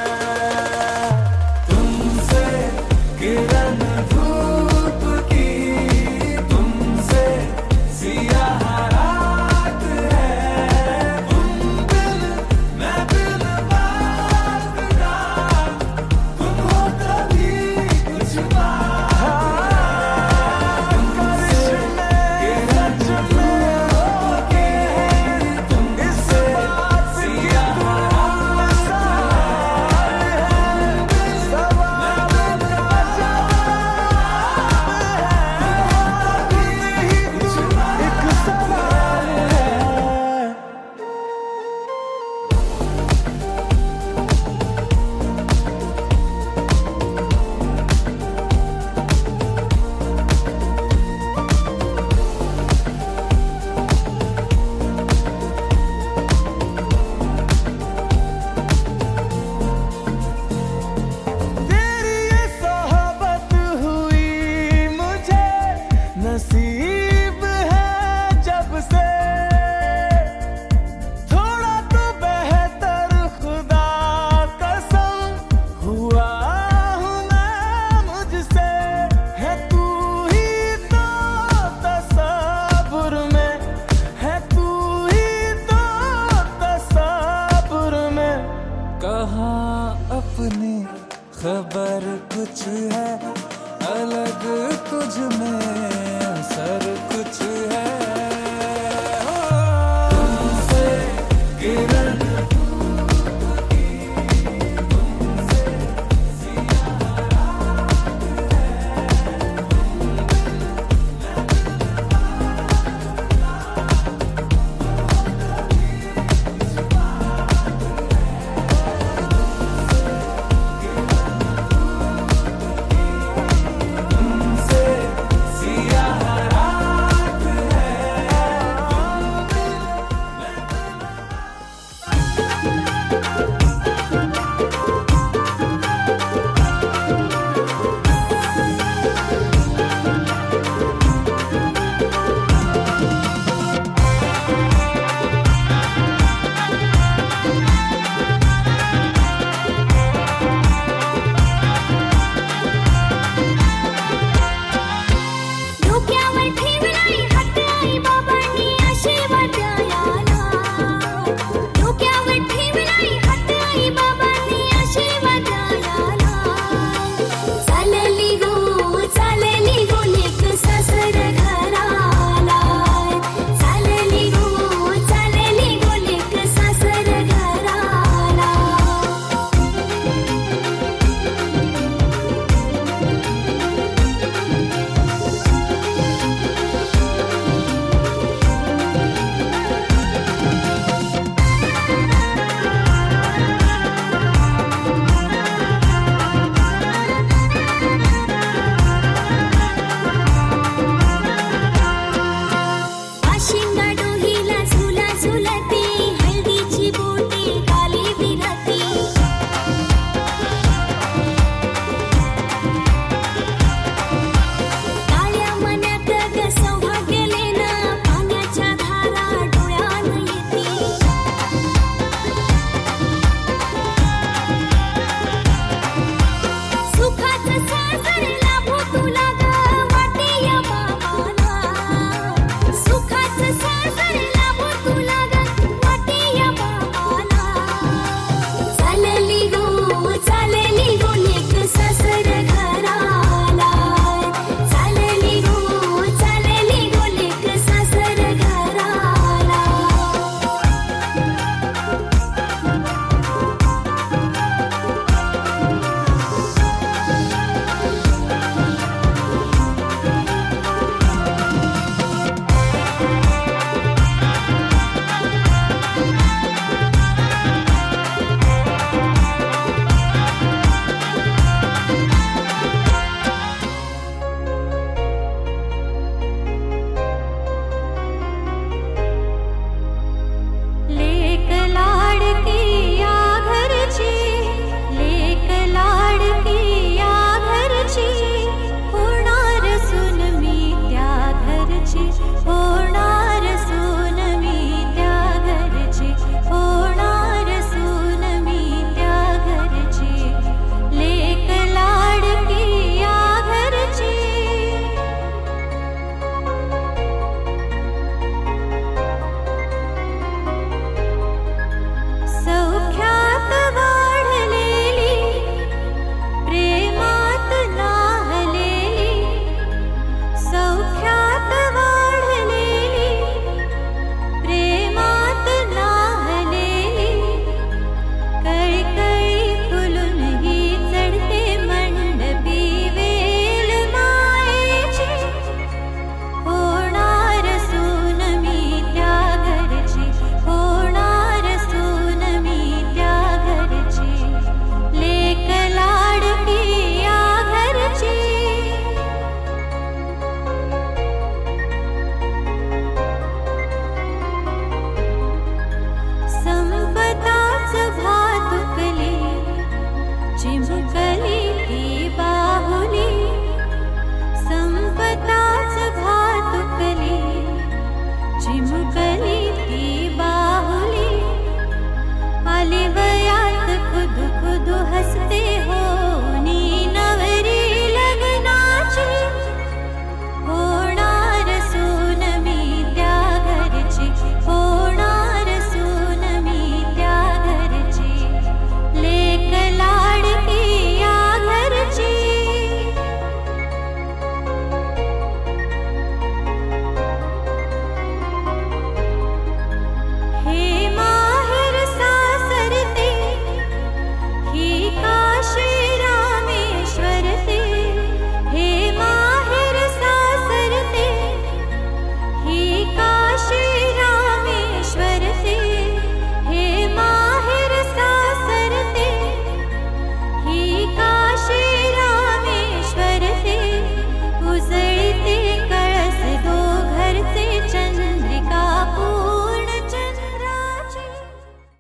तुमसे किरण धूप की तुमसे सियाह रात है तुम बिन मैं बिन बात का तुम हो तभी कुछ बात नसीब है जब से थोड़ा तो बेहतर खुदा कसम हुआ हूँ मैं मुझसे है तू ही तो तसव्वुर में है तू ही तो तसव्वुर में कहाँ अपनी खबर कुछ है अलग तुझ में